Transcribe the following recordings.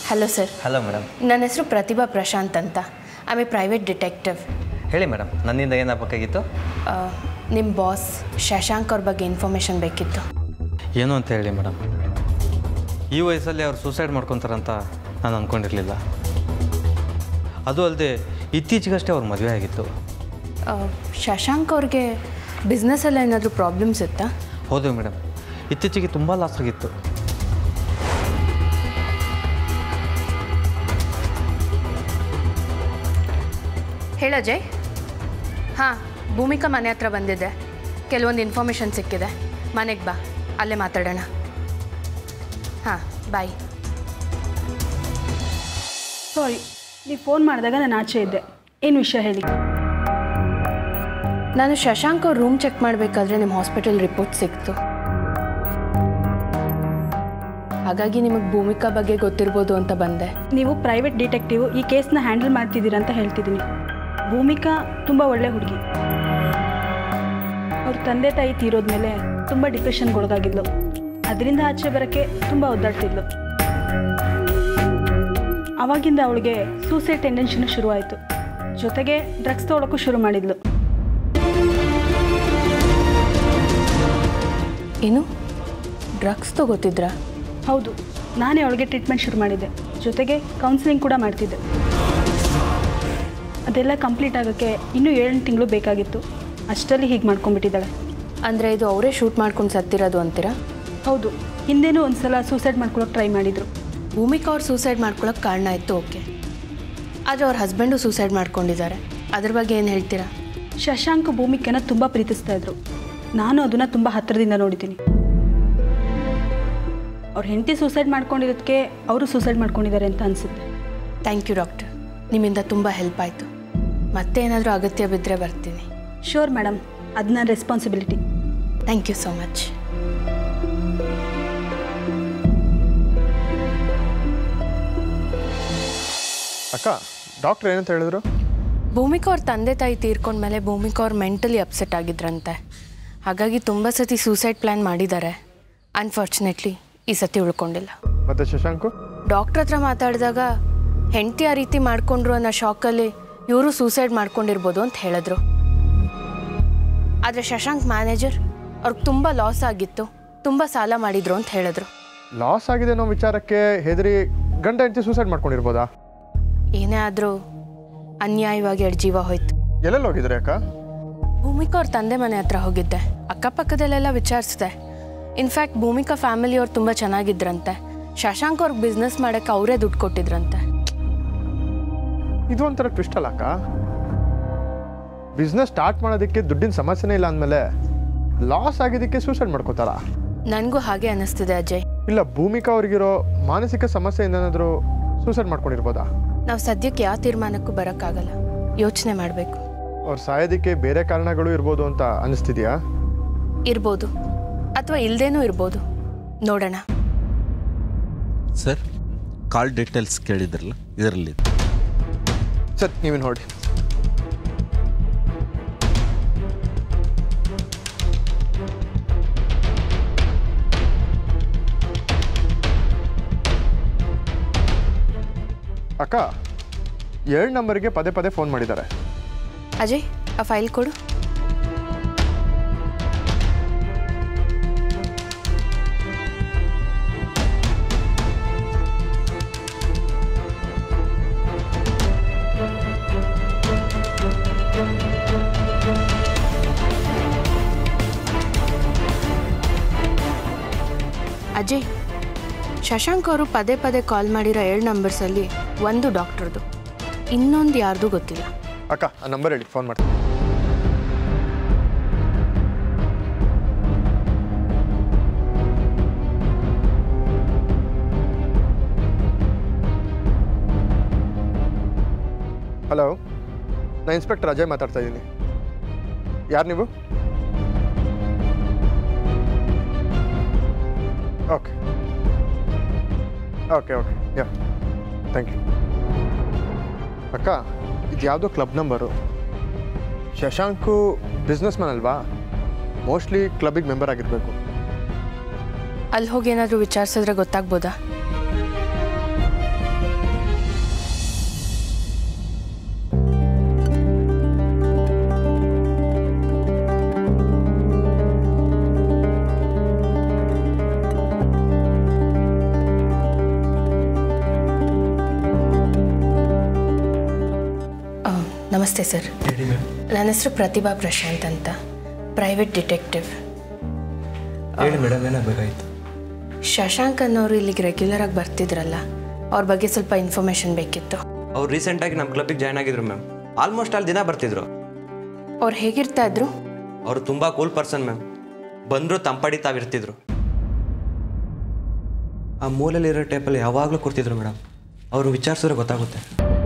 Hello sir. Hello madam. ನನ್ನ ಹೆಸರು ಪ್ರತಿಭಾ ಪ್ರಶಾಂತ್ ಅಂತ. I a private detective. ಹೇಳಿ ಮೇಡಮ್, ನನ್ನಿಂದ ಏನಾಗಬೇಕಾಗಿತ್ತು? ನಿಮ್ಮ ಬಾಸ್ ಶಶಾಂಕ್ ಅವ್ರ ಬಗ್ಗೆ ಇನ್ಫಾರ್ಮೇಷನ್ ಬೇಕಿತ್ತು. ಏನು ಅಂತ ಹೇಳಿ ಮೇಡಮ್. ಈ ವಯಸ್ಸಲ್ಲಿ ಅವ್ರು ಸೂಸೈಡ್ ಮಾಡ್ಕೊತಾರಂತ ನಾನು ಅಂದ್ಕೊಂಡಿರಲಿಲ್ಲ. ಅದು ಅಲ್ಲದೆ ಇತ್ತೀಚೆಗಷ್ಟೇ ಅವ್ರ ಮದುವೆ ಆಗಿತ್ತು. ಶಶಾಂಕ್ ಅವ್ರಿಗೆ ಬಿಸ್ನೆಸ್ಸಲ್ಲಿ ಏನಾದರೂ ಪ್ರಾಬ್ಲಮ್ಸ್ ಇತ್ತಾ? ಹೌದು ಮೇಡಮ್, ಇತ್ತೀಚೆಗೆ ತುಂಬ ಲಾಸ್ ಆಗಿತ್ತು. ಹೇಳಜಯ್. ಹಾಂ, ಭೂಮಿಕಾ ಮನೆ ಹತ್ರ ಬಂದಿದ್ದೆ. ಕೆಲವೊಂದು ಇನ್ಫಾರ್ಮೇಷನ್ ಸಿಕ್ಕಿದೆ. ಮನೆಗೆ ಬಾ, ಅಲ್ಲೇ ಮಾತಾಡೋಣ. ಹಾಂ, ಬಾಯ್. ಸಾರಿ, ನೀವು ಫೋನ್ ಮಾಡಿದಾಗ ನಾನು ಆಚೆ ಇದ್ದೆ. ಏನು ವಿಷಯ ಹೇಳಿ? ನಾನು ಶಶಾಂಕ್ ಅವ್ರ ರೂಮ್ ಚೆಕ್ ಮಾಡಬೇಕಾದ್ರೆ ನಿಮ್ಮ ಹಾಸ್ಪಿಟಲ್ ರಿಪೋರ್ಟ್ ಸಿಕ್ತು. ಹಾಗಾಗಿ ನಿಮಗೆ ಭೂಮಿಕಾ ಬಗ್ಗೆ ಗೊತ್ತಿರ್ಬೋದು ಅಂತ ಬಂದೆ. ನೀವು ಪ್ರೈವೇಟ್ ಡಿಟೆಕ್ಟಿವ್, ಈ ಕೇಸ್ನ ಹ್ಯಾಂಡಲ್ ಮಾಡ್ತಿದ್ದೀರಾ ಅಂತ ಹೇಳ್ತಿದ್ದೀನಿ. ಭೂಮಿಕಾ ತುಂಬ ಒಳ್ಳೆ ಹುಡುಗಿ. ಅವ್ರ ತಂದೆ ತಾಯಿ ತೀರೋದ್ಮೇಲೆ ತುಂಬ ಡಿಪ್ರೆಷನ್ಗೆ ಒಳಗಾಗಿದ್ಲು. ಅದರಿಂದ ಆಚೆ ಬರೋಕ್ಕೆ ತುಂಬ ಒದ್ದಾಡ್ತಿದ್ಲು. ಆವಾಗಿಂದ ಅವಳಿಗೆ ಸೂಸೈಡ್ ಟೆಂಡೆನ್ಸಿನೂ ಶುರುವಾಯಿತು. ಜೊತೆಗೆ ಡ್ರಗ್ಸ್ ತೊಗೊಳಕ್ಕೂ ಶುರು ಮಾಡಿದ್ಲು. ಏನು, ಡ್ರಗ್ಸ್ ತಗೋತಿದ್ರಾ? ಹೌದು, ನಾನೇ ಅವಳಿಗೆ ಟ್ರೀಟ್ಮೆಂಟ್ ಶುರು ಮಾಡಿದ್ದೆ. ಜೊತೆಗೆ ಕೌನ್ಸಿಲಿಂಗ್ ಕೂಡ ಮಾಡ್ತಿದ್ದೆ. ಅದೆಲ್ಲ ಕಂಪ್ಲೀಟ್ ಆಗೋಕ್ಕೆ ಇನ್ನೂ 7 ತಿಂಗಳು ಬೇಕಾಗಿತ್ತು. ಅಷ್ಟರಲ್ಲಿ ಹೀಗೆ ಮಾಡ್ಕೊಂಡ್ಬಿಟ್ಟಿದ್ದಾಳೆ. ಅಂದರೆ ಇದು ಅವರೇ ಶೂಟ್ ಮಾಡ್ಕೊಂಡು ಸತ್ತಿರೋದು ಅಂತೀರಾ? ಹೌದು, ಹಿಂದೇನೂ ಒಂದು ಸಲ ಸೂಸೈಡ್ ಮಾಡ್ಕೊಳ್ಳೋಕೆ ಟ್ರೈ ಮಾಡಿದರು. ಭೂಮಿಕಾ ಅವ್ರು ಸೂಸೈಡ್ ಮಾಡ್ಕೊಳ್ಳೋಕೆ ಕಾರಣ ಇತ್ತು, ಓಕೆ. ಆದರೆ ಅವ್ರ ಹಸ್ಬೆಂಡು ಸೂಸೈಡ್ ಮಾಡ್ಕೊಂಡಿದ್ದಾರೆ. ಅದ್ರ ಬಗ್ಗೆ ಏನು ಹೇಳ್ತೀರಾ? ಶಶಾಂಕ್ ಭೂಮಿಕೆನ ತುಂಬ ಪ್ರೀತಿಸ್ತಾ ಇದ್ರು. ನಾನು ಅದನ್ನು ತುಂಬ ಹತ್ತಿರದಿಂದ ನೋಡಿದ್ದೀನಿ. ಅವ್ರ ಹೆಂಡತಿ ಸೂಸೈಡ್ ಮಾಡ್ಕೊಂಡಿರೋದಕ್ಕೆ ಅವರು ಸೂಸೈಡ್ ಮಾಡ್ಕೊಂಡಿದ್ದಾರೆ ಅಂತ ಅನಿಸುತ್ತೆ. ಥ್ಯಾಂಕ್ ಯು ಡಾಕ್ಟರ್, ನಿಮ್ಮಿಂದ ತುಂಬ ಹೆಲ್ಪ್ ಆಯಿತು. ಮತ್ತೆ ಏನಾದರೂ ಅಗತ್ಯ ಬಿದ್ದರೆ ಬರ್ತೀನಿ. ಶ್ಯೂರ್ ಮೇಡಮ್, ಅದು ನನ್ನ responsibility. Thank you so much. ಅಕ್ಕ, ಡಾಕ್ಟ್ರ್ ಏನಂತ ಹೇಳಿದ್ರು? ಭೂಮಿಕಾ ಅವ್ರ ತಂದೆ ತಾಯಿ ತೀರ್ಕೊಂಡ್ಮೇಲೆ ಭೂಮಿಕಾ ಅವ್ರು ಮೆಂಟಲಿ ಅಪ್ಸೆಟ್ ಆಗಿದ್ರಂತೆ. ಹಾಗಾಗಿ ತುಂಬ ಸತಿ ಸೂಸೈಡ್ ಪ್ಲ್ಯಾನ್ ಮಾಡಿದ್ದಾರೆ. ಅನ್ಫಾರ್ಚುನೇಟ್ಲಿ ಈ ಸತಿ ಉಳ್ಕೊಂಡಿಲ್ಲ. ಮತ್ತೆ ಶಶಾಂಕು? ಡಾಕ್ಟ್ರ್ ಹತ್ರ ಮಾತಾಡಿದಾಗ ಹೆಂಡತಿ ಆ ರೀತಿ ಮಾಡಿಕೊಂಡ್ರು ಅನ್ನೋ ಶಾಕಲ್ಲಿ ಇವರು ಸೂಸೈಡ್ ಮಾಡ್ಕೊಂಡಿರ್ಬೋದು ಅಂತ ಹೇಳಿದ್ರು. ಆದರೆ ಶಶಾಂಕ್ ಮ್ಯಾನೇಜರ್ ಅವ್ರಿಗೆ ತುಂಬ ಲಾಸ್ ಆಗಿತ್ತು, ತುಂಬ ಸಾಲ ಮಾಡಿದ್ರು ಅಂತ ಹೇಳಿದ್ರು. ಲಾಸ್ ಆಗಿದೆ ಅನ್ನೋ ವಿಚಾರಕ್ಕೆ ಹೆದರಿ ಗಂಡ ಹೆಂಡತಿ ಸೂಸೈಡ್ ಮಾಡ್ಕೊಂಡಿರ್ಬೋದಾ? ಏನೇ ಆದರೂ ಅನ್ಯಾಯವಾಗಿ 2 ಜೀವ ಹೋಯ್ತು. ಎಲ್ಲೆಲ್ಲಿ ಹೋಗಿದ್ರಿ ಅಕ್ಕ? ಭೂಮಿಕಾ ಅವ್ರ ತಂದೆ ಮನೆ ಹತ್ರ ಹೋಗಿದ್ದೆ. ಅಕ್ಕಪಕ್ಕದಲ್ಲೆಲ್ಲ ವಿಚಾರಿಸಿದೆ. ಇನ್ಫ್ಯಾಕ್ಟ್ ಭೂಮಿಕಾ ಫ್ಯಾಮಿಲಿಯವ್ರು ತುಂಬ ಚೆನ್ನಾಗಿದ್ರಂತೆ. ಶಶಾಂಕ್ ಅವ್ರಿಗೆ ಬಿಸ್ನೆಸ್ ಮಾಡೋಕ್ಕೆ ಅವರೇ ದುಡ್ಡು ಕೊಟ್ಟಿದ್ರಂತೆ. ಇದು ಒಂಥರ ಟ್ವಿಸ್ಟ್ ಅಲ್ಲ ಅಕ್ಕ? ಬಿಸ್ನೆಸ್ ಸ್ಟಾರ್ಟ್ ಮಾಡೋದಕ್ಕೆ ದುಡ್ಡಿನ ಸಮಸ್ಯೆನೇ ಇಲ್ಲ ಅಂದಮೇಲೆ ಲಾಸ್ ಆಗಿದ್ದಕ್ಕೆ ಸೂಸೈಡ್ ಮಾಡ್ಕೋತಾರ? ನನಗೂ ಹಾಗೆ ಅನ್ನಿಸ್ತಿದೆ ಅಜಯ್. ಇಲ್ಲ, ಭೂಮಿಕಾ ಅವ್ರಿಗಿರೋ ಮಾನಸಿಕ ಸಮಸ್ಯೆಯಿಂದ ಏನಾದರೂ ಸೂಸೈಡ್ ಮಾಡ್ಕೊಂಡಿರ್ಬೋದಾ? ನಾವು ಸದ್ಯಕ್ಕೆ ಯಾವ ತೀರ್ಮಾನಕ್ಕೂ ಬರೋಕ್ಕಾಗಲ್ಲ, ಯೋಚನೆ ಮಾಡಬೇಕು. ಅವ್ರು ಸಾಯೋದಕ್ಕೆ ಬೇರೆ ಕಾರಣಗಳು ಇರ್ಬೋದು ಅಂತ ಅನ್ನಿಸ್ತಿದ್ಯಾ? ಇರ್ಬೋದು, ಅಥವಾ ಇಲ್ಲದೇನೂ ಇರ್ಬೋದು, ನೋಡೋಣ. ಸರ್, ಕಾಲ್ ಡೀಟೇಲ್ಸ್ ಕೇಳಿದ್ರಲ್ಲ, ಇದರಲ್ಲಿ ಸರ್ ನೀವೇನು ನೋಡಿ. ಅಕ್ಕ, 2 ನಂಬರ್ಗೆ ಪದೇ ಪದೇ ಫೋನ್ ಮಾಡಿದ್ದಾರೆ. ಅಜಯ್, ಆ ಫೈಲ್ ಕೊಡು. ಅಜಯ್, ಶಶಾಂಕ್ ಅವರು ಪದೇ ಪದೇ ಕಾಲ್ ಮಾಡಿರೋ 2 ನಂಬರ್ಸಲ್ಲಿ ಒಂದು ಡಾಕ್ಟ್ರದು, ಇನ್ನೊಂದು ಯಾರ್ದು ಗೊತ್ತಿಲ್ಲ. ಅಕ್ಕ, ಆ ನಂಬರ್ ಹೇಳಿ, ಫೋನ್ ಮಾಡ್ತೀನಿ. ಹಲೋ, ನಾನು ಇನ್ಸ್ಪೆಕ್ಟರ್ ಅಜಯ್ ಮಾತಾಡ್ತಾ ಇದ್ದೀನಿ. ಯಾರು ನೀವು? Okay okay okay, yeah, thank you. ಅಕ್ಕ, ಇದು ಯಾವುದೋ club number. Shashank businessman ಅಲ್ವಾ? ಮೋಸ್ಟ್ಲಿ ಕ್ಲಬ್ಬಿಗೆ ಮೆಂಬರ್ ಆಗಿರಬೇಕು. ಅಲ್ಲಿ ಹೋಗಿ ಏನಾದರೂ ವಿಚಾರಿಸಿದ್ರೆ ಗೊತ್ತಾಗ್ಬೋದಾ? ನಮಸ್ತೆ ಸರ್. ಹೇಳಿ ಮ್ಯಾಮ್. ನನ್ನ ಹೆಸರು ಪ್ರತಿಭಾ ಪ್ರಶಾಂತ್ ಅಂತ, ಪ್ರೈವೇಟ್ ಡಿಟೆಕ್ಟಿವ್. ಹೇಳಿ ಮೇಡಮ್, ಏನಾಗಬೇಕಾಗಿತ್ತು? ಶಶಾಂಕ್ ಅನ್ನೋರು ಇಲ್ಲಿಗೆ ರೆಗ್ಯುಲರಾಗಿ ಬರ್ತಿದ್ರಲ್ಲ, ಅವ್ರ ಬಗ್ಗೆ ಸ್ವಲ್ಪ ಇನ್ಫಾರ್ಮೇಷನ್ ಬೇಕಿತ್ತು. ಅವ್ರು ರೀಸೆಂಟಾಗಿ ನಮ್ಮ ಕ್ಲಬ್ಬಿಗೆ ಜಾಯ್ನ್ ಆಗಿದ್ರು ಮ್ಯಾಮ್. ಆಲ್ಮೋಸ್ಟ್ ಅಲ್ಲಿ ದಿನ ಬರ್ತಿದ್ರು. ಅವ್ರು ಹೇಗಿರ್ತಾ ಇದ್ರು? ಅವರು ತುಂಬ ಕೂಲ್ ಪರ್ಸನ್ ಮ್ಯಾಮ್. ಬಂದರೂ ತಂಪಾಡಿ ತಾವಿರ್ತಿದ್ರು. ಆ ಮೂಲಲ್ಲಿರೋ ಟೇಪಲ್ಲಿ ಯಾವಾಗಲೂ ಕೂರ್ತಿದ್ರು ಮೇಡಮ್. ಅವರು ವಿಚಾರಿಸಿದ್ರೆ ಗೊತ್ತಾಗುತ್ತೆ.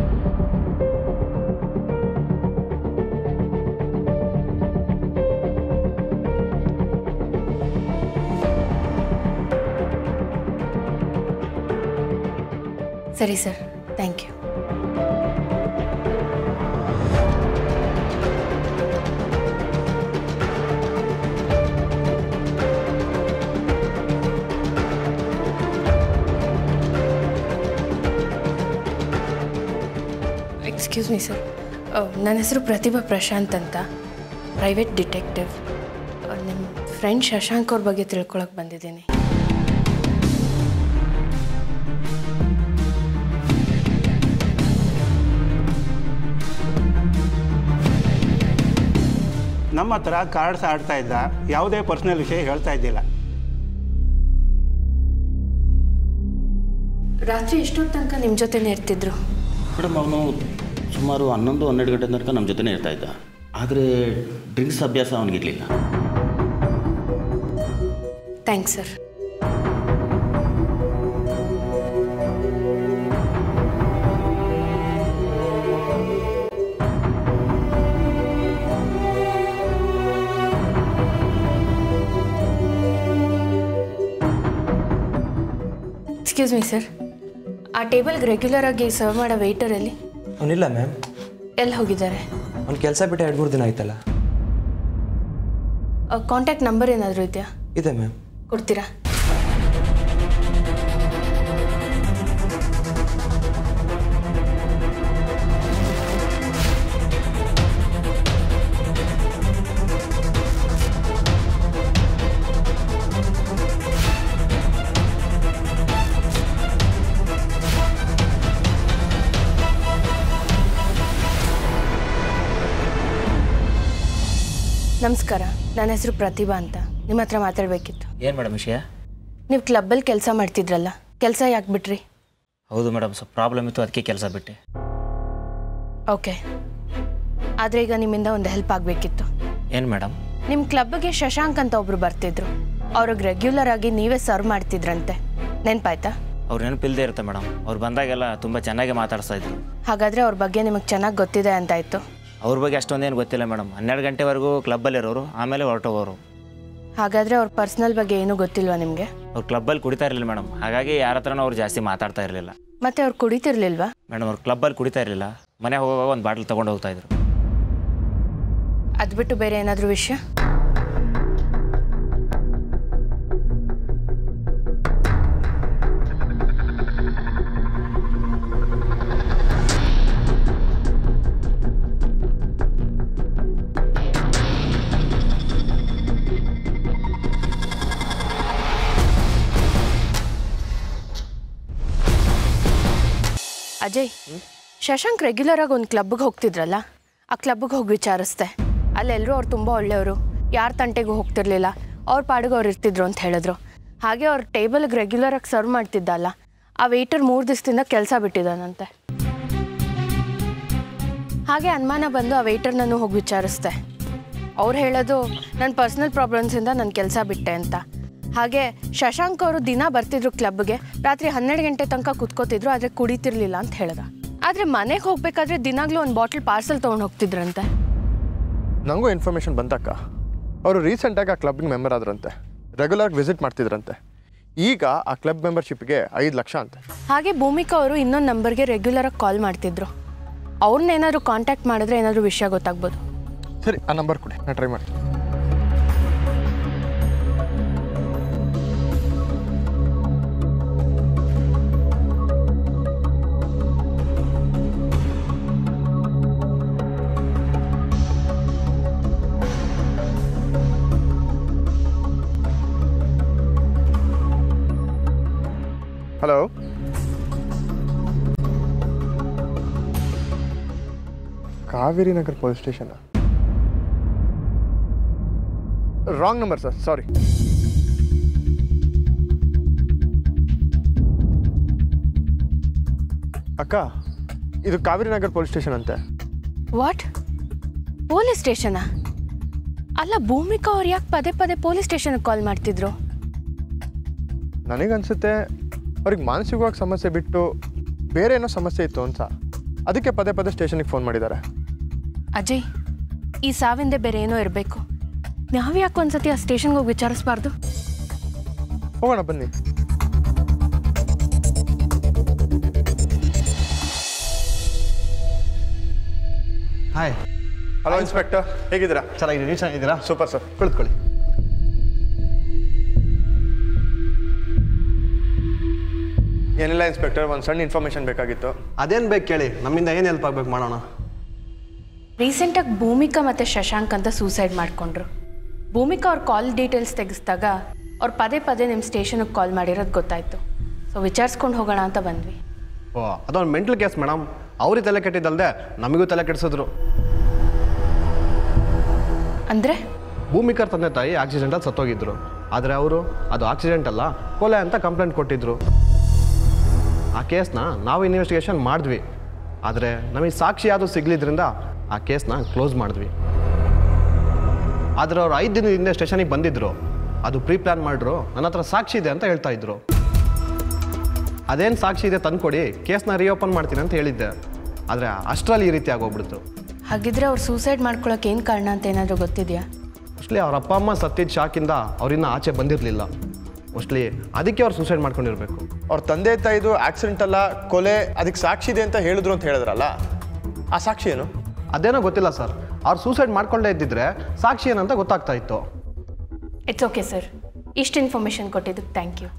ಸರಿ sir, thank you. Excuse me sir, ನನ್ನ ಹೆಸರು ಪ್ರತಿಭಾ ಪ್ರಶಾಂತ್ ಅಂತ, ಪ್ರೈವೇಟ್ ಡಿಟೆಕ್ಟಿವ್. ನಿಮ್ಮ ಫ್ರೆಂಡ್ ಶಶಾಂಕ್ ಅವ್ರ ಬಗ್ಗೆ ತಿಳ್ಕೊಳಕ್ಕೆ ಬಂದಿದ್ದೀನಿ. ನಮ್ಮ ಹತ್ರ ಕಾರ್ಡ್ಸ್ ಆಡ್ತಾ ಇದ್ದ, ಯಾವುದೇ ಪರ್ಸ್ನಲ್ ವಿಷಯ ಹೇಳ್ತಾ ಇದ್ದಿಲ್ಲ. ರಾತ್ರಿ ಎಷ್ಟೊತ್ತು ತನಕ ನಿಮ್ಮ ಜೊತೆನೇ ಇರ್ತಿದ್ರು? ಮೇಡಮ್, ಅವನು ಸುಮಾರು 11-12 ಗಂಟೆ ತನಕ ನಮ್ಮ ಜೊತೆನೇ ಇರ್ತಾ ಇದ್ದ. ಆದರೆ ಡ್ರಿಂಕ್ಸ್ ಅಭ್ಯಾಸ ಅವನಿಗಿರಲಿಲ್ಲ. Thanks sir. Excuse me sir, ಆ ಟೇಬಲ್ಗೆ ರೆಗ್ಯುಲರ್ ಆಗಿ ಸರ್ವ್ ಮಾಡೋ ವೆಯ್ಟರಲ್ಲಿ? ಅವನಿಲ್ಲ ಮ್ಯಾಮ್. ಎಲ್ಲಿ ಹೋಗಿದ್ದಾರೆ? ಅವ್ನು ಕೆಲಸ ಬಿಟ್ಟು 2-3 ದಿನ ಆಯ್ತಲ್ಲ. ಕಾಂಟ್ಯಾಕ್ಟ್ ನಂಬರ್ ಏನಾದರೂ ಇದೆಯಾ? ಇದೆ ಮ್ಯಾಮ್. ಕೊಡ್ತೀರಾ? ನಮಸ್ಕಾರ, ನನ್ನ ಹೆಸರು ಪ್ರತಿಭಾ ಅಂತ. ನಿಮ್ಮ ಹತ್ರ ಮಾತಾಡಬೇಕಿತ್ತು. ಏನು ಮೇಡಮ್ ವಿಷಯ? ನೀವು ಕ್ಲಬ್ಬಲ್ಲಿ ಕೆಲಸ ಮಾಡ್ತಿದ್ರಲ್ಲ, ಕೆಲಸ ಯಾಕೆ ಬಿಟ್ರಿ? ಹೌದು ಮೇಡಮ್, ಸ್ವಲ್ಪ ಪ್ರಾಬ್ಲಮ್ ಇತ್ತು, ಅದಕ್ಕೆ ಕೆಲಸ ಬಿಟ್ಟೆ. ಓಕೆ, ಆದರೆ ಈಗ ನಿಮ್ಮಿಂದ ಒಂದು ಹೆಲ್ಪ್ ಆಗಬೇಕಿತ್ತು. ಏನು ಮೇಡಮ್? ನಿಮ್ಮ ಕ್ಲಬ್ಗೆ ಶಶಾಂಕ್ ಅಂತ ಒಬ್ರು ಬರ್ತಿದ್ರು. ಅವ್ರಿಗೆ ರೆಗ್ಯುಲರ್ ಆಗಿ ನೀವೇ ಸರ್ವ್ ಮಾಡ್ತಿದ್ರಂತೆ, ನೆನಪಾಯ್ತಾ? ಅವ್ರು ನೆನಪಿಲ್ಲದೆ ಇರುತ್ತೆ ಮೇಡಮ್. ಅವ್ರು ಬಂದಾಗೆಲ್ಲ ತುಂಬ ಚೆನ್ನಾಗಿ ಮಾತಾಡ್ತಾ ಇದ್ರು. ಹಾಗಾದರೆ ಅವ್ರ ಬಗ್ಗೆ ನಿಮಗೆ ಚೆನ್ನಾಗಿ ಗೊತ್ತಿದೆ ಅಂತಾಯಿತು. ಅವ್ರ ಬಗ್ಗೆ ಅಷ್ಟೊಂದೇನು ಗೊತ್ತಿಲ್ಲ ಮೇಡಮ್. 12 ಗಂಟೆವರೆಗೂ ಕ್ಲಬ್ಬಲ್ಲಿರೋರು, ಆಮೇಲೆ ಹೊರಟೋಗೋರು. ಹಾಗಾದರೆ ಅವ್ರ ಪರ್ಸ್ನಲ್ ಬಗ್ಗೆ ಏನೂ ಗೊತ್ತಿಲ್ವಾ ನಿಮಗೆ? ಅವ್ರು ಕ್ಲಬ್ಬಲ್ಲಿ ಕುಡಿತಾ ಇರಲಿಲ್ಲ ಮೇಡಮ್. ಹಾಗಾಗಿ ಯಾರ ಹತ್ರನೂ ಅವ್ರು ಜಾಸ್ತಿ ಮಾತಾಡ್ತಾ ಇರಲಿಲ್ಲ. ಮತ್ತೆ ಅವ್ರು ಕುಡಿತಿರ್ಲಿಲ್ವಾ? ಮೇಡಮ್, ಅವ್ರು ಕ್ಲಬ್ಬಲ್ಲಿ ಕುಡಿತಾ ಇರಲಿಲ್ಲ. ಮನೆಗೆ ಹೋಗುವಾಗ ಒಂದು ಬಾಟ್ಲ್ ತೊಗೊಂಡು ಹೋಗ್ತಾ ಇದ್ರು. ಅದು ಬಿಟ್ಟು ಬೇರೆ ಏನಾದರೂ ವಿಷಯ? ಅಜಯ್, ಶಶಾಂಕ್ ರೆಗ್ಯುಲರ್ ಆಗಿ ಒಂದು ಕ್ಲಬ್ಗೆ ಹೋಗ್ತಿದ್ರಲ್ಲ, ಆ ಕ್ಲಬ್ಗೆ ಹೋಗಿ ವಿಚಾರಿಸ್ದೆ. ಅಲ್ಲೆಲ್ಲರೂ ಅವ್ರು ತುಂಬ ಒಳ್ಳೆಯವರು, ಯಾರ ತಂಟೆಗೂ ಹೋಗ್ತಿರ್ಲಿಲ್ಲ, ಅವ್ರ ಪಾಡಿಗೆ ಅವ್ರು ಇರ್ತಿದ್ರು ಅಂತ ಹೇಳಿದ್ರು. ಹಾಗೆ ಅವ್ರ ಟೇಬಲ್ಗೆ ರೆಗ್ಯುಲರಾಗಿ ಸರ್ವ್ ಮಾಡ್ತಿದ್ದಲ್ಲ, ಆ ವೆಯ್ಟರ್ 3 ದಿವಸದಿಂದ ಕೆಲಸ ಬಿಟ್ಟಿದ್ದಾನಂತೆ. ಹಾಗೆ ಅನುಮಾನ ಬಂದು ಆ ವೆಯ್ಟರ್ನೂ ಹೋಗಿ ವಿಚಾರಿಸ್ದೆ. ಅವ್ರು ಹೇಳೋದು ನನ್ನ ಪರ್ಸ್ನಲ್ ಪ್ರಾಬ್ಲಮ್ಸಿಂದ ನಾನು ಕೆಲಸ ಬಿಟ್ಟೆ ಅಂತ. ಹಾಗೆ ಶಶಾಂಕ್ ಅವರು ದಿನ ಬರ್ತಿದ್ರು ಕ್ಲಬ್ಗೆ, ರಾತ್ರಿ 12 ಗಂಟೆ ತನಕ ಕುತ್ಕೋತಿದ್ರು, ಆದರೆ ಕುಡಿತಿರ್ಲಿಲ್ಲ ಅಂತ ಹೇಳ್ದ. ಆದರೆ ಮನೆಗೆ ಹೋಗ್ಬೇಕಾದ್ರೆ ದಿನಾಗ್ಲೂ ಒಂದು ಬಾಟಲ್ ಪಾರ್ಸಲ್ ತೊಗೊಂಡು ಹೋಗ್ತಿದ್ರಂತೆ. ನನಗೂ ಇನ್ಫಾರ್ಮೇಷನ್ ಬಂತಕ್ಕ. ಅವರು ರೀಸೆಂಟಾಗಿ ಆ ಕ್ಲಬ್ಗೆ ಮೆಂಬರ್ ಆದ್ರಂತೆ, ರೆಗ್ಯುಲರ್ ವಿಸಿಟ್ ಮಾಡ್ತಿದ್ರಂತೆ. ಈಗ ಆ ಕ್ಲಬ್ ಮೆಂಬರ್ಶಿಪ್ಗೆ 5 ಲಕ್ಷ ಅಂತೆ. ಹಾಗೆ ಭೂಮಿಕಾ ಅವರು ಇನ್ನೊಂದು ನಂಬರ್ಗೆ ರೆಗ್ಯುಲರಾಗಿ ಕಾಲ್ ಮಾಡ್ತಿದ್ರು. ಅವ್ರನ್ನೇನಾದರೂ ಕಾಂಟ್ಯಾಕ್ಟ್ ಮಾಡಿದ್ರೆ ಏನಾದರೂ ವಿಷಯ ಗೊತ್ತಾಗ್ಬೋದು. ಸರಿ, ಆ ನಂಬರ್ ಕೊಡಿ, ನಾನು ಟ್ರೈ ಮಾಡ್ತೀನಿ. Hello Kaveri Nagar police station. Wrong number sir, sorry. ಅಕ್ಕ, ಇದು ಕಾವೇರಿ ನಗರ್ ಪೊಲೀಸ್ ಸ್ಟೇಷನ್ ಅಂತೆ. ವಾಟ್? ಪೊಲೀಸ್ ಸ್ಟೇಷನಾ? ಅಲ್ಲ, ಭೂಮಿಕಾ ಅವ್ರು ಯಾಕೆ ಪದೇ ಪದೇ ಪೊಲೀಸ್ ಸ್ಟೇಷನ್ಗೆ ಕಾಲ್ ಮಾಡ್ತಿದ್ರು? ನನಗನ್ಸುತ್ತೆ ಅವ್ರಿಗೆ ಮಾನಸಿಕವಾಗಿ ಸಮಸ್ಯೆ ಬಿಟ್ಟು ಬೇರೆ ಏನೋ ಸಮಸ್ಯೆ ಇತ್ತು ಅಂತ, ಅದಕ್ಕೆ ಪದೇ ಪದೇ ಸ್ಟೇಷನ್ಗೆ ಫೋನ್ ಮಾಡಿದ್ದಾರೆ. ಅಜಯ್, ಈ ಸಾವಿಂದೆ ಬೇರೆ ಏನೋ ಇರಬೇಕು. ನಾವು ಯಾಕೆ ಒಂದ್ಸತಿ ಆ ಸ್ಟೇಷನ್ಗೆ ಹೋಗಿ ವಿಚಾರಿಸ್ಬಾರ್ದು? ಹೋಗೋಣ ಬನ್ನಿ. ಹಾಯ್. ಹಲೋ ಇನ್ಸ್ಪೆಕ್ಟರ್, ಹೇಗಿದ್ದೀರಾ? ಚೆನ್ನಾಗಿದ್ದೀನಿ, ನೀವು ಚೆನ್ನಾಗಿದ್ದೀರಾ? ಸೂಪರ್ ಸರ್, ಕುಳಿತುಕೊಳ್ಳಿ. ಏನಿಲ್ಲ ಇನ್ಸ್ಪೆಕ್ಟರ್, ಒಂದು ಸಣ್ಣ ಇನ್ಫಾರ್ಮೇಷನ್ ಬೇಕಾಗಿತ್ತು. ಅದೇನು ಬೇಕು ಕೇಳಿ, ನಮ್ಮಿಂದ ಏನು ಹೆಲ್ಪ್ ಆಗಬೇಕು ಮಾಡೋಣ. ರೀಸೆಂಟಾಗಿ ಭೂಮಿಕಾ ಮತ್ತು ಶಶಾಂಕ್ ಅಂತ ಸೂಸೈಡ್ ಮಾಡಿಕೊಂಡ್ರು. ಭೂಮಿಕಾ ಅವ್ರ ಕಾಲ್ ಡೀಟೇಲ್ಸ್ ತೆಗೆಸಿದಾಗ ಅವ್ರು ಪದೇ ಪದೇ ನಿಮ್ಮ ಸ್ಟೇಷನ್ಗೆ ಕಾಲ್ ಮಾಡಿರೋದು ಗೊತ್ತಾಯಿತು. ಸೊ ವಿಚಾರಿಸ್ಕೊಂಡು ಹೋಗೋಣ ಅಂತ ಬಂದ್ವಿ. ಓ, ಅದೊಂದು ಮೆಂಟಲ್ ಕೇಸ್ ಮೇಡಮ್. ಅವ್ರಿಗೆ ತಲೆ ಕೆಟ್ಟಿದ್ದಲ್ಲದೆ ನಮಗೂ ತಲೆ ಕೆಡಿಸಿದ್ರು. ಅಂದರೆ ಭೂಮಿಕಾ ತಂದೆ ತಾಯಿ ಆಕ್ಸಿಡೆಂಟಲ್ಲಿ ಸತ್ತೋಗಿದ್ರು. ಆದರೆ ಅವರು ಅದು ಆಕ್ಸಿಡೆಂಟ್ ಅಲ್ಲ, ಕೊಲೆ ಅಂತ ಕಂಪ್ಲೇಂಟ್ ಕೊಟ್ಟಿದ್ರು. ಆ ಕೇಸ್ನ ನಾವು ಇನ್ವೆಸ್ಟಿಗೇಷನ್ ಮಾಡಿದ್ವಿ. ಆದರೆ ನಮಗೆ ಸಾಕ್ಷಿ ಯಾವುದು ಸಿಗ್ಲಿದ್ರಿಂದ ಆ ಕೇಸ್ನ ಕ್ಲೋಸ್ ಮಾಡಿದ್ವಿ. ಆದರೆ ಅವ್ರು 5 ದಿನದ ಹಿಂದೆ ಸ್ಟೇಷನಿಗೆ ಬಂದಿದ್ದರು. ಅದು ಪ್ರೀ ಪ್ಲ್ಯಾನ್ ಮಾಡಿದ್ರು. ನನ್ನ ಹತ್ರ ಸಾಕ್ಷಿ ಇದೆ ಅಂತ ಹೇಳ್ತಾ ಇದ್ರು. ಅದೇನು ಸಾಕ್ಷಿ ಇದೆ ತಂದುಕೊಡಿ, ಕೇಸ್ನ ರೀಓಪನ್ ಮಾಡ್ತೀನಿ ಅಂತ ಹೇಳಿದ್ದೆ. ಆದರೆ ಅಷ್ಟರಲ್ಲಿ ಈ ರೀತಿ ಆಗೋಗ್ಬಿಡ್ತು. ಹಾಗಿದ್ರೆ ಅವ್ರು ಸೂಸೈಡ್ ಮಾಡ್ಕೊಳಕ್ಕೆ ಏನು ಕಾರಣ ಅಂತ ಏನಾದರೂ ಗೊತ್ತಿದೆಯಾ? ಮೋಸ್ಟ್ಲಿ ಅವ್ರ ಅಪ್ಪ ಅಮ್ಮ ಸತ್ತಿದ್ದ ಶಾಕಿಂದ ಅವ್ರಿನ್ನ ಆಚೆ ಬಂದಿರಲಿಲ್ಲ. ಮೋಸ್ಟ್ಲಿ ಅದಕ್ಕೆ ಅವ್ರು ಸೂಸೈಡ್ ಮಾಡ್ಕೊಂಡಿರ್ಬೇಕು. ಅವ್ರ ತಂದೆ ತಾಯಿದು ಆಕ್ಸಿಡೆಂಟ್ ಅಲ್ಲ, ಕೊಲೆ, ಅದಕ್ಕೆ ಸಾಕ್ಷಿ ಇದೆ ಅಂತ ಹೇಳಿದ್ರು ಅಂತ ಹೇಳಿದ್ರಲ್ಲ, ಆ ಸಾಕ್ಷಿ ಏನು? ಅದೇನೋ ಗೊತ್ತಿಲ್ಲ ಸರ್. ಅವ್ರು ಸೂಸೈಡ್ ಮಾಡ್ಕೊಂಡೇ ಇದ್ದಿದ್ರೆ ಸಾಕ್ಷಿ ಏನಂತ ಗೊತ್ತಾಗ್ತಾ ಇತ್ತು. ಇಟ್ಸ್ ಓಕೆ ಸರ್, ಇಷ್ಟು ಇನ್ಫಾರ್ಮೇಷನ್ ಕೊಟ್ಟಿದ್ದಕ್ಕೆ thank you.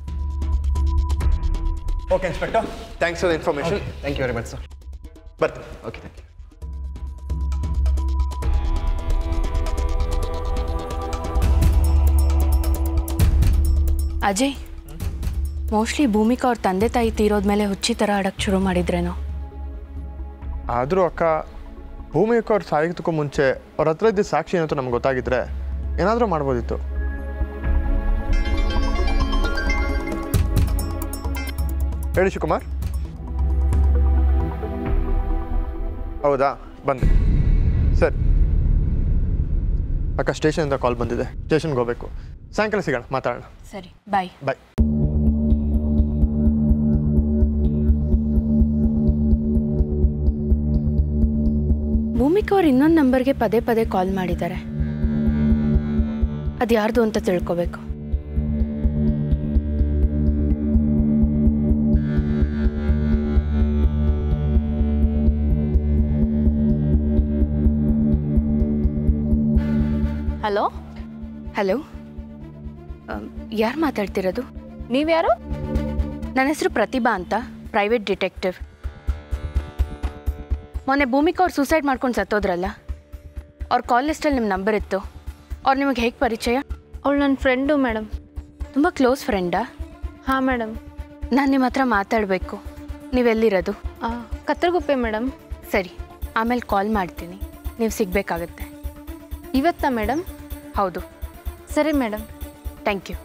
Okay inspector, thanks for the information. Thank you very much sir. ಬರ್ತೀನಿ. Okay, thank you. Ajay, mostly Bhoomika ಅವ್ರ ತಂದೆ ತಾಯಿ ತೀರೋದ್ಮೇಲೆ ಹುಚ್ಚಿ ಥರ ಆಡೋಕ್ಕೆ ಶುರು ಮಾಡಿದ್ರೇನೋ. ಆದರೂ ಅಕ್ಕ, ಭೂಮಿಕಾ ಅವ್ರು ಸಾಯೋದಕ್ಕೂ ಮುಂಚೆ ಅವ್ರ ಹತ್ರ ಇದ್ದ ಸಾಕ್ಷಿ ಏನಂತ ನಮ್ಗೆ ಗೊತ್ತಾಗಿದ್ರೆ ಏನಾದರೂ ಮಾಡ್ಬೋದಿತ್ತು. ಹೇಳಿ ಶಿವಕುಮಾರ್. ಹೌದಾ, ಬಂದೆ. ಸರಿ ಅಕ್ಕ, ಸ್ಟೇಷನಿಂದ ಕಾಲ್ ಬಂದಿದೆ, ಸ್ಟೇಷನ್ಗೆ ಹೋಗಬೇಕು. ಸಾಯಂಕಾಲ ಸಿಗೋಣ, ಮಾತಾಡೋಣ. ಸರಿ, ಬಾಯ್. ಬಾಯ್. ಭೂಮಿಕಾ ಅವ್ರು ಇನ್ನೊಂದು ನಂಬರ್ಗೆ ಪದೇ ಪದೇ ಕಾಲ್ ಮಾಡಿದ್ದಾರೆ. ಅದು ಯಾರ್ದು ಅಂತ ತಿಳ್ಕೊಬೇಕು. ಹಲೋ ಹಲೋ, ಯಾರು ಮಾತಾಡ್ತಿರೋದು? ನೀವ್ಯಾರು? ನನ್ನ ಹೆಸರು ಪ್ರತಿಭಾ ಅಂತ, ಪ್ರೈವೇಟ್ ಡಿಟೆಕ್ಟಿವ್. ಮೊನ್ನೆ ಭೂಮಿಕಾ ಅವ್ರು ಸೂಸೈಡ್ ಮಾಡ್ಕೊಂಡು ಸತ್ತೋದ್ರಲ್ಲ, ಅವ್ರ ಕಾಲ್ ಲಿಸ್ಟಲ್ಲಿ ನಿಮ್ಮ ನಂಬರ್ ಇತ್ತು. ಅವ್ರು ನಿಮಗೆ ಹೇಗೆ ಪರಿಚಯ? ಅವಳು ನನ್ನ ಫ್ರೆಂಡು ಮೇಡಮ್. ತುಂಬ ಕ್ಲೋಸ್ ಫ್ರೆಂಡಾ? ಹಾಂ ಮೇಡಮ್. ನಾನು ನಿಮ್ಮ ಹತ್ರ ಮಾತಾಡಬೇಕು. ನೀವೆಲ್ಲಿರೋದು? ಕತ್ತರಗುಪ್ಪೆ ಮೇಡಮ್. ಸರಿ, ಆಮೇಲೆ ಕಾಲ್ ಮಾಡ್ತೀನಿ, ನೀವು ಸಿಗಬೇಕಾಗತ್ತೆ. ಇವತ್ತಾ ಮೇಡಮ್? ಹೌದು. ಸರಿ ಮೇಡಮ್. Thank you.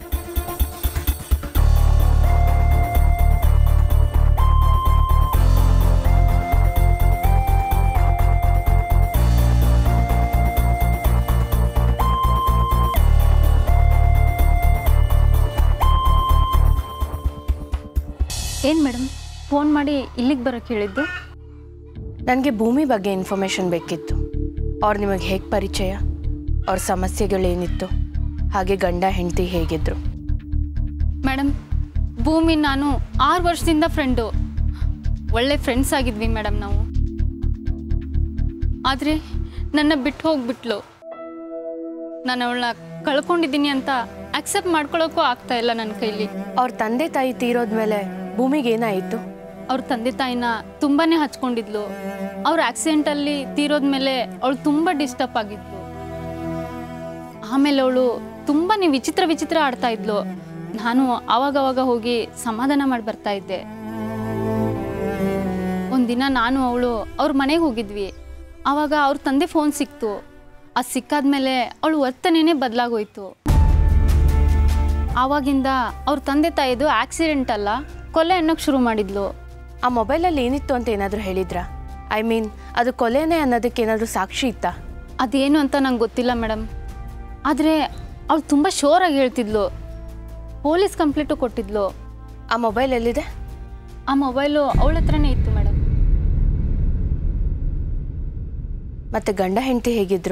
ಏನು ಮೇಡಮ್, ಫೋನ್ ಮಾಡಿ ಇಲ್ಲಿಗೆ ಬರೋಕ್ಕೆ ಹೇಳಿದ್ದು? ನನಗೆ ಭೂಮಿ ಬಗ್ಗೆ ಇನ್ಫಾರ್ಮೇಷನ್ ಬೇಕಿತ್ತು. ಅವ್ರು ನಿಮಗೆ ಹೇಗೆ ಪರಿಚಯ, ಅವ್ರ ಸಮಸ್ಯೆಗಳೇನಿತ್ತು, ಹಾಗೆ ಗಂಡ ಹೆಂಡತಿ ಹೇಗಿದ್ರು? ಮೇಡಮ್, ಭೂಮಿ ನಾನು 6 ವರ್ಷದಿಂದ ಫ್ರೆಂಡು. ಒಳ್ಳೆ ಫ್ರೆಂಡ್ಸ್ ಆಗಿದ್ವಿ ಮೇಡಮ್ ನಾವು. ಆದರೆ ನನ್ನ ಬಿಟ್ಟು ಹೋಗ್ಬಿಟ್ಲು. ನಾನು ಅವಳನ್ನ ಕಳ್ಕೊಂಡಿದ್ದೀನಿ ಅಂತ ಅಕ್ಸೆಪ್ಟ್ ಮಾಡ್ಕೊಳ್ಳೋಕ್ಕೂ ಆಗ್ತಾ ಇಲ್ಲ ನನ್ನ ಕೈಲಿ. ಅವ್ರ ತಂದೆ ತಾಯಿ ತೀರೋದ್ಮೇಲೆ ಭೂಮಿಗೆ ಏನಾಯಿತು? ಅವ್ರ ತಂದೆ ತಾಯಿನ ತುಂಬಾ ಹಚ್ಕೊಂಡಿದ್ಲು. ಅವ್ರ ಆಕ್ಸಿಡೆಂಟಲ್ಲಿ ತೀರೋದ್ಮೇಲೆ ಅವಳು ತುಂಬ ಡಿಸ್ಟರ್ಬ್ ಆಗಿದ್ಲು. ಆಮೇಲೆ ಅವಳು ತುಂಬಾ ವಿಚಿತ್ರ ಆಡ್ತಾ ಇದ್ಲು. ನಾನು ಆವಾಗವಾಗ ಹೋಗಿ ಸಮಾಧಾನ ಮಾಡಿ ಬರ್ತಾ ಇದ್ದೆ. ಒಂದಿನ ನಾನು ಅವಳು ಅವ್ರ ಮನೆಗೆ ಹೋಗಿದ್ವಿ. ಆವಾಗ ಅವ್ರ ತಂದೆ ಫೋನ್ ಸಿಕ್ತು. ಅದು ಸಿಕ್ಕಾದ್ಮೇಲೆ ಅವಳು ವರ್ತನೆನೇ ಬದಲಾಗೋಯ್ತು. ಆವಾಗಿಂದ ಅವ್ರ ತಂದೆ ತಾಯಿದು ಆಕ್ಸಿಡೆಂಟ್ ಅಲ್ಲ, ಕೊಲೆ ಅನ್ನೋಕ್ಕೆ ಶುರು ಮಾಡಿದ್ಲು. ಆ ಮೊಬೈಲಲ್ಲಿ ಏನಿತ್ತು ಅಂತ ಏನಾದರೂ ಹೇಳಿದ್ರಾ? ಐ ಮೀನ್ ಅದು ಕೊಲೆನೇ ಅನ್ನೋದಕ್ಕೆ ಏನಾದರೂ ಸಾಕ್ಷಿ ಇತ್ತಾ? ಅದೇನು ಅಂತ ನಂಗೆ ಗೊತ್ತಿಲ್ಲ ಮೇಡಮ್. ಆದರೆ ಅವಳು ತುಂಬ ಶೋರಾಗಿ ಹೇಳ್ತಿದ್ಲು. Police complaint ಕೊಟ್ಟಿದ್ಲು. ಆ ಮೊಬೈಲ್ ಎಲ್ಲಿದೆ? ಆ ಮೊಬೈಲು ಅವಳ ಹತ್ರನೇ ಇತ್ತು ಮೇಡಮ್. ಮತ್ತೆ ಗಂಡ ಹೆಂಡತಿ ಹೇಗಿದ್ರು?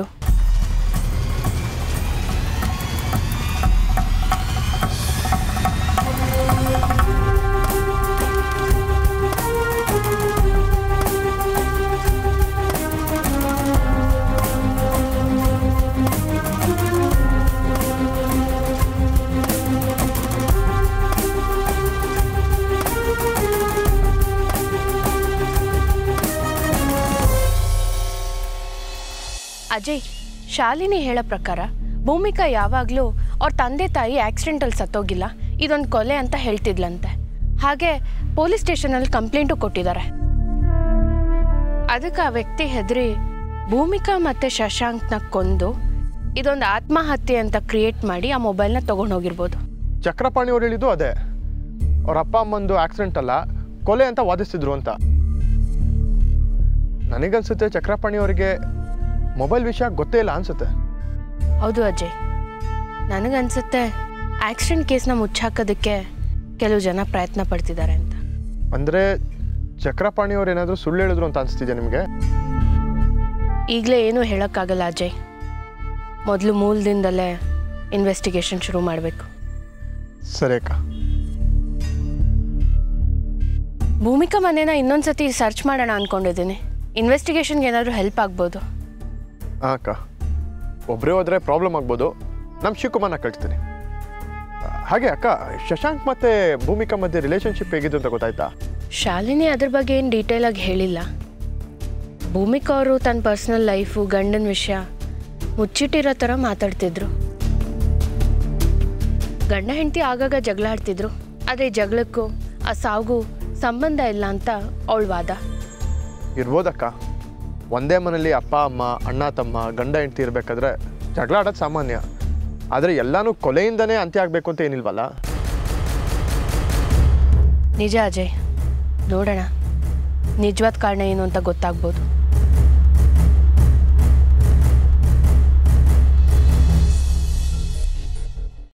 ಅಜಯ್, ಶಾಲಿನಿ ಹೇಳೋ ಪ್ರಕಾರ ಭೂಮಿಕಾ ಯಾವಾಗಲೂ ಅವ್ರ ತಂದೆ ತಾಯಿ ಆಕ್ಸಿಡೆಂಟಲ್ಲಿ ಸತ್ತೋಗಿಲ್ಲ, ಇದೊಂದು ಕೊಲೆ ಅಂತ ಹೇಳ್ತಿದ್ಲಂತೆ. ಹಾಗೆ ಪೊಲೀಸ್ ಸ್ಟೇಷನಲ್ಲಿ ಕಂಪ್ಲೇಂಟು ಕೊಟ್ಟಿದ್ದಾರೆ. ಅದಕ್ಕೆ ಆ ವ್ಯಕ್ತಿ ಹೆದರಿ ಭೂಮಿಕಾ ಮತ್ತು ಶಶಾಂಕ್ನ ಕೊಂದು ಇದೊಂದು ಆತ್ಮಹತ್ಯೆ ಅಂತ ಕ್ರಿಯೇಟ್ ಮಾಡಿ ಆ ಮೊಬೈಲ್ನ ತೊಗೊಂಡೋಗಿರ್ಬೋದು. ಚಕ್ರಪಾಣಿ ಅವ್ರು ಹೇಳಿದ್ದು ಅದೇ, ಅವ್ರ ಅಪ್ಪ ಅಮ್ಮಂದು ಆಕ್ಸಿಡೆಂಟ್ ಅಲ್ಲ ಕೊಲೆ ಅಂತ ವಾದಿಸ್ತಿದ್ರು ಅಂತ. ನನಗನ್ಸುತ್ತೆ ಚಕ್ರಪಾಣಿ ಅವರಿಗೆ ಮೊಬೈಲ್ ವಿಷಯ ಗೊತ್ತೇ ಇಲ್ಲ ಅನ್ಸುತ್ತೆ. ಹೌದು ಅಜಯ್, ನನಗನ್ಸುತ್ತೆ ಆಕ್ಸಿಡೆಂಟ್ ಕೇಸ್ನ ಮುಚ್ಚಾಕೋದಕ್ಕೆ ಕೆಲವು ಜನ ಪ್ರಯತ್ನ ಪಡ್ತಿದ್ದಾರೆ ಅಂತ. ಅಂದರೆ ಚಕ್ರಪಾಣಿ ಅವ್ರು ಏನಾದರೂ ಸುಳ್ಳು ಹೇಳಿದ್ರು ಅಂತ ಅನಿಸ್ತಿದೆ ನಿಮಗೆ? ಈಗಲೇ ಏನೂ ಹೇಳೋಕ್ಕಾಗಲ್ಲ ಅಜಯ್. ಮೊದಲು ಮೂಲದಿಂದಲೇ ಇನ್ವೆಸ್ಟಿಗೇಷನ್ ಶುರು ಮಾಡಬೇಕು. ಸರಿ ಅಕ್ಕ. ಭೂಮಿಕಾ ಮನೇನ ಇನ್ನೊಂದ್ಸತಿ ಸರ್ಚ್ ಮಾಡೋಣ ಅಂದ್ಕೊಂಡಿದ್ದೀನಿ. ಇನ್ವೆಸ್ಟಿಗೇಷನ್ಗೆ ಏನಾದರೂ ಹೆಲ್ಪ್ ಆಗ್ಬೋದು. ಹಾಂ ಅಕ್ಕ, ಒಬ್ಬರೇ ಹೋದರೆ ಪ್ರಾಬ್ಲಮ್ ಆಗ್ಬೋದು. ನಮ್ಮ ಶಿವಕುಮಾರ್ನ ಕಳಿಸ್ತೀನಿ. ಹಾಗೆ ಅಕ್ಕ, ಶಶಾಂಕ್ ಮತ್ತು ಭೂಮಿಕಾ ಮಧ್ಯೆ ರಿಲೇಷನ್ಶಿಪ್ ಹೇಗಿದ್ದು ಅಂತ ಗೊತ್ತಾಯ್ತಾ? ಶಾಲಿನಿ ಅದ್ರ ಬಗ್ಗೆ ಏನು ಡೀಟೇಲಾಗಿ ಹೇಳಿಲ್ಲ. ಭೂಮಿಕಾ ಅವರು ತನ್ನ ಪರ್ಸ್ನಲ್ ಲೈಫು ಗಂಡನ ವಿಷಯ ಮುಚ್ಚಿಟ್ಟಿರೋ ಥರ ಮಾತಾಡ್ತಿದ್ರು. ಗಂಡ ಹೆಂಡತಿ ಆಗಾಗ ಜಗಳ ಆಡ್ತಿದ್ರು. ಆದರೆ ಈ ಜಗಳಕ್ಕೂ ಆ ಸಾವುಗೂ ಸಂಬಂಧ ಇಲ್ಲ ಅಂತ ಅವಳ ವಾದ. ಇರ್ಬೋದಕ್ಕ. ಒಂದೇ ಮನೇಲಿ ಅಪ್ಪ ಅಮ್ಮ ಅಣ್ಣ ತಮ್ಮ ಗಂಡ ಹೆಂಡತಿ ಇರಬೇಕಾದ್ರೆ ಜಗಳ ಆಡೋದು ಸಾಮಾನ್ಯ. ಆದರೆ ಎಲ್ಲನೂ ಕೊಲೆಯಿಂದನೇ ಅಂತ್ಯ ಆಗಬೇಕು ಅಂತ ಏನಿಲ್ವಲ್ಲ. ನಿಜ ಅಜಯ್, ನೋಡೋಣ ನಿಜವಾದ ಕಾರಣ ಏನು ಅಂತ ಗೊತ್ತಾಗ್ಬೋದು.